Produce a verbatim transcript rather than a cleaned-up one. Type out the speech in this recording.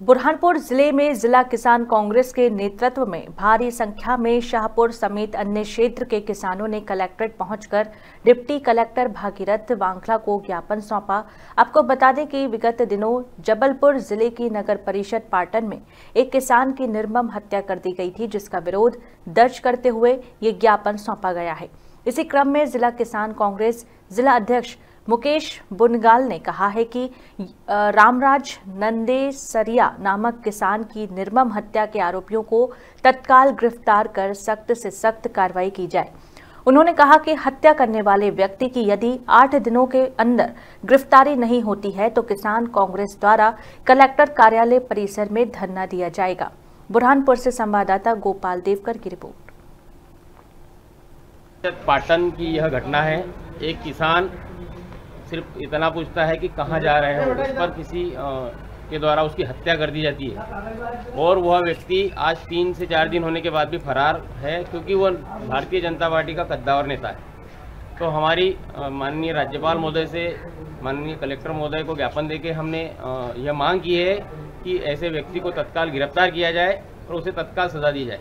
बुरहानपुर जिले में जिला किसान कांग्रेस के नेतृत्व में भारी संख्या में शाहपुर समेत अन्य क्षेत्र के किसानों ने कलेक्ट्रेट पहुंचकर डिप्टी कलेक्टर भागीरथ वांगला को ज्ञापन सौंपा। आपको बता दें कि विगत दिनों जबलपुर जिले की नगर परिषद पाटन में एक किसान की निर्मम हत्या कर दी गई थी, जिसका विरोध दर्ज करते हुए ये ज्ञापन सौंपा गया है। इसी क्रम में जिला किसान कांग्रेस जिला अध्यक्ष मुकेश बुनगाल ने कहा है कि रामराज नंदेसरिया नामक किसान की निर्मम हत्या के आरोपियों को तत्काल गिरफ्तार कर सख्त से सख्त कार्रवाई की जाए। उन्होंने कहा कि हत्या करने वाले व्यक्ति की यदि आठ दिनों के अंदर गिरफ्तारी नहीं होती है तो किसान कांग्रेस द्वारा कलेक्टर कार्यालय परिसर में धरना दिया जाएगा। बुरहानपुर से संवाददाता गोपाल देवकर की रिपोर्ट। पाटन की यह घटना है। एक किसान सिर्फ इतना पूछता है कि कहाँ जा रहे हैं, उस पर किसी के द्वारा उसकी हत्या कर दी जाती है और वह व्यक्ति आज तीन से चार दिन होने के बाद भी फरार है, क्योंकि वह भारतीय जनता पार्टी का कद्दावर नेता है। तो हमारी माननीय राज्यपाल महोदय से माननीय कलेक्टर महोदय को ज्ञापन देके हमने यह मांग की है कि ऐसे व्यक्ति को तत्काल गिरफ्तार किया जाए और उसे तत्काल सजा दी जाए।